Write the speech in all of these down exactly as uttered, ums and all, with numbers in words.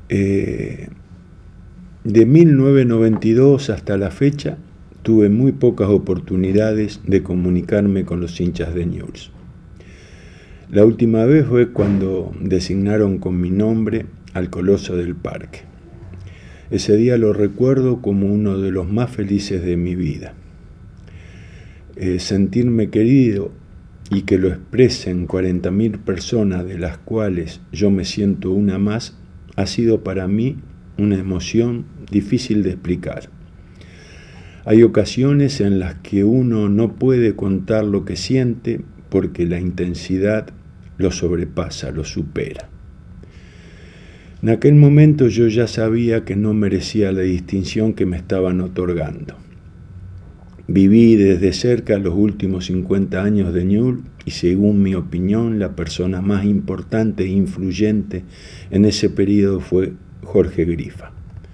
Eh, de mil novecientos noventa y dos hasta la fecha, tuve muy pocas oportunidades de comunicarme con los hinchas de Newell's. La última vez fue cuando designaron con mi nombre al Coloso del Parque. Ese día lo recuerdo como uno de los más felices de mi vida. Eh, sentirme querido y que lo expresen cuarenta mil personas, de las cuales yo me siento una más, ha sido para mí una emoción difícil de explicar. Hay ocasiones en las que uno no puede contar lo que siente porque la intensidad lo sobrepasa, lo supera. En aquel momento yo ya sabía que no merecía la distinción que me estaban otorgando. Viví desde cerca los últimos cincuenta años de Newell's y, según mi opinión, la persona más importante e influyente en ese periodo fue Jorge Grifa.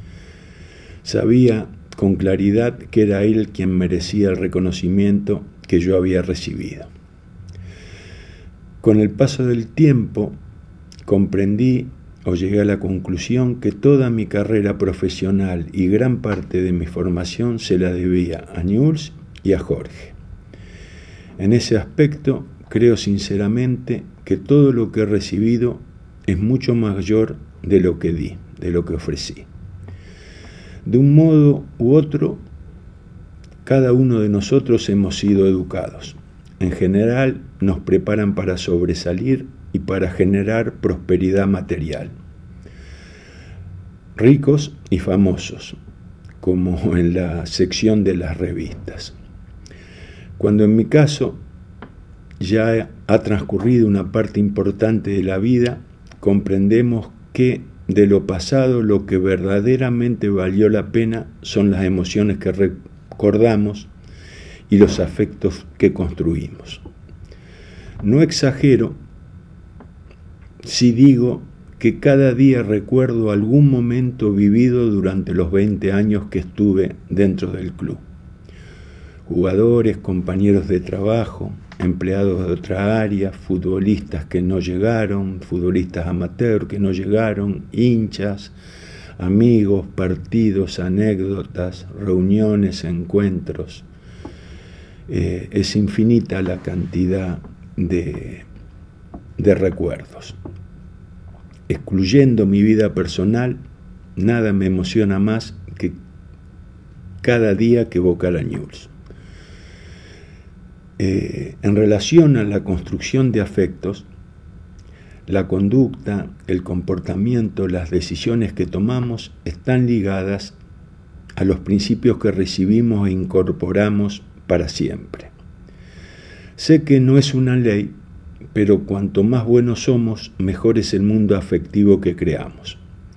Sabía con claridad que era él quien merecía el reconocimiento que yo había recibido. Con el paso del tiempo comprendí o llegué a la conclusión que toda mi carrera profesional y gran parte de mi formación se la debía a Newell's y a Jorge. En ese aspecto, creo sinceramente que todo lo que he recibido es mucho mayor de lo que di, de lo que ofrecí. De un modo u otro, cada uno de nosotros hemos sido educados. En general, nos preparan para sobresalir y para generar prosperidad material. Ricos y famosos, como en la sección de las revistas. Cuando en mi caso ya ha transcurrido una parte importante de la vida, comprendemos que de lo pasado lo que verdaderamente valió la pena son las emociones que recordamos y los afectos que construimos. No exagero si digo que cada día recuerdo algún momento vivido durante los veinte años que estuve dentro del club. Jugadores, compañeros de trabajo, empleados de otra área, futbolistas que no llegaron, futbolistas amateur que no llegaron, hinchas, amigos, partidos, anécdotas, reuniones, encuentros. Eh, es infinita la cantidad de, de recuerdos. Excluyendo mi vida personal, nada me emociona más que cada día que evocar a Newell's. Eh, en relación a la construcción de afectos, la conducta, el comportamiento, las decisiones que tomamos están ligadas a los principios que recibimos e incorporamos para siempre. Sé que no es una ley, pero cuanto más buenos somos, mejor es el mundo afectivo que creamos.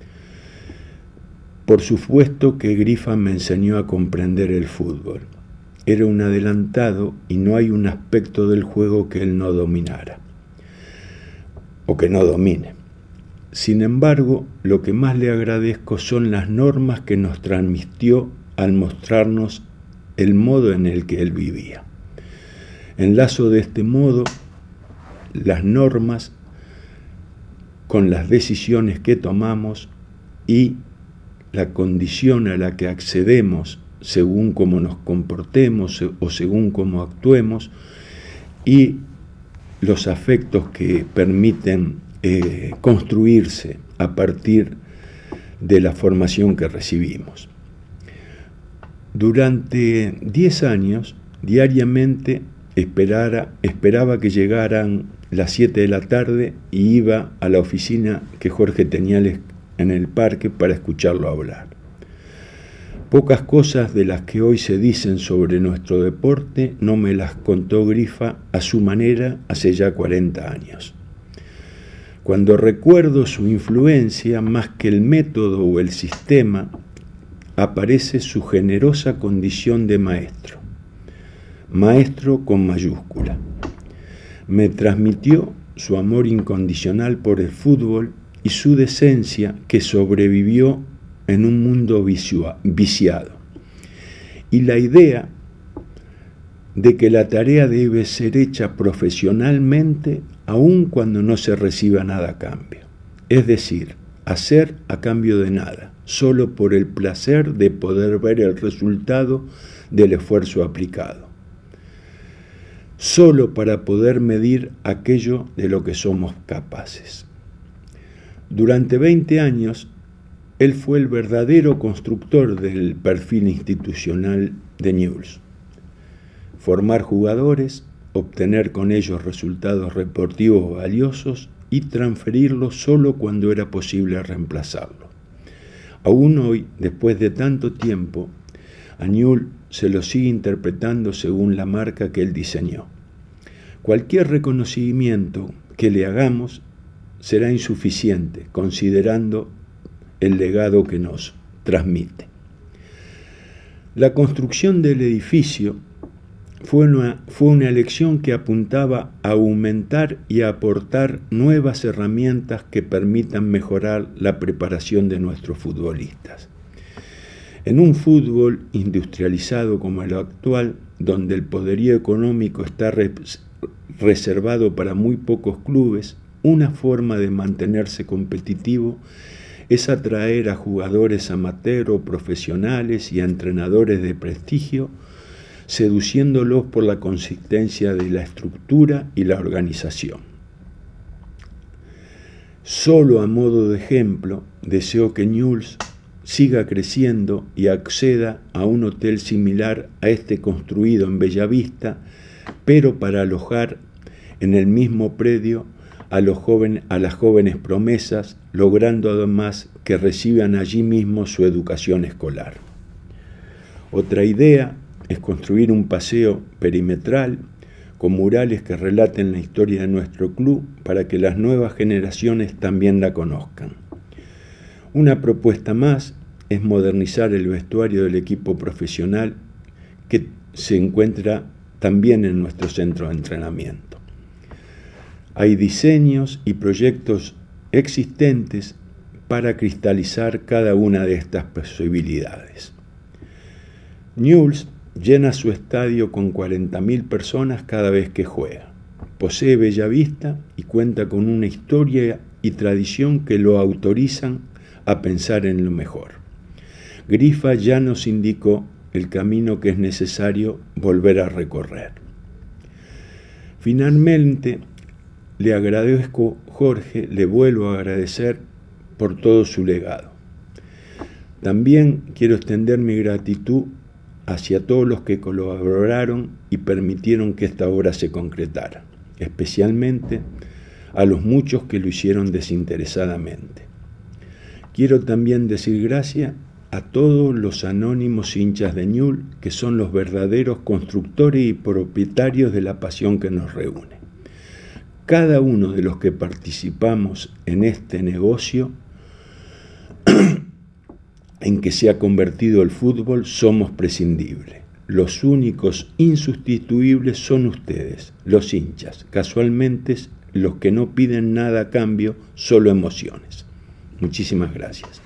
Por supuesto que Grifa me enseñó a comprender el fútbol. Era un adelantado y no hay un aspecto del juego que él no dominara, o que no domine. Sin embargo, lo que más le agradezco son las normas que nos transmitió al mostrarnos el modo en el que él vivía. Enlazo de este modo las normas con las decisiones que tomamos y la condición a la que accedemos según cómo nos comportemos o según cómo actuemos, y los afectos que permiten eh, construirse a partir de la formación que recibimos. Durante diez años, diariamente esperara, esperaba que llegaran las siete de la tarde y iba a la oficina que Jorge tenía en el parque para escucharlo hablar. Pocas cosas de las que hoy se dicen sobre nuestro deporte no me las contó Grifa a su manera hace ya cuarenta años. Cuando recuerdo su influencia, más que el método o el sistema, aparece su generosa condición de maestro. Maestro con mayúscula. Me transmitió su amor incondicional por el fútbol y su decencia que sobrevivió en un mundo viciado, y la idea de que la tarea debe ser hecha profesionalmente aun cuando no se reciba nada a cambio, es decir, hacer a cambio de nada, solo por el placer de poder ver el resultado del esfuerzo aplicado, solo para poder medir aquello de lo que somos capaces. Durante veinte años, él fue el verdadero constructor del perfil institucional de Newell's. Formar jugadores, obtener con ellos resultados deportivos valiosos y transferirlos solo cuando era posible reemplazarlo. Aún hoy, después de tanto tiempo, a Newell's se lo sigue interpretando según la marca que él diseñó. Cualquier reconocimiento que le hagamos será insuficiente, considerando el legado que nos transmite. La construcción del edificio fue una, fue una elección que apuntaba a aumentar y a aportar nuevas herramientas que permitan mejorar la preparación de nuestros futbolistas. En un fútbol industrializado como el actual, donde el poderío económico está res, reservado para muy pocos clubes, una forma de mantenerse competitivo es atraer a jugadores amateur o profesionales y a entrenadores de prestigio, seduciéndolos por la consistencia de la estructura y la organización. Solo a modo de ejemplo, deseo que Newell's siga creciendo y acceda a un hotel similar a este construido en Bellavista, pero para alojar en el mismo predio a, los jóvenes, a las jóvenes promesas, logrando además que reciban allí mismo su educación escolar. Otra idea es construir un paseo perimetral con murales que relaten la historia de nuestro club para que las nuevas generaciones también la conozcan. Una propuesta más es modernizar el vestuario del equipo profesional que se encuentra también en nuestro centro de entrenamiento. Hay diseños y proyectos existentes para cristalizar cada una de estas posibilidades. Newell's llena su estadio con cuarenta mil personas cada vez que juega. Posee Bellavista y cuenta con una historia y tradición que lo autorizan a pensar en lo mejor. Grifa ya nos indicó el camino que es necesario volver a recorrer. Finalmente, le agradezco, Jorge, le vuelvo a agradecer por todo su legado. También quiero extender mi gratitud hacia todos los que colaboraron y permitieron que esta obra se concretara, especialmente a los muchos que lo hicieron desinteresadamente. Quiero también decir gracias a todos los anónimos hinchas de Newell's, que son los verdaderos constructores y propietarios de la pasión que nos reúne. Cada uno de los que participamos en este negocio en que se ha convertido el fútbol somos prescindibles. Los únicos insustituibles son ustedes, los hinchas, casualmente los que no piden nada a cambio, solo emociones. Muchísimas gracias.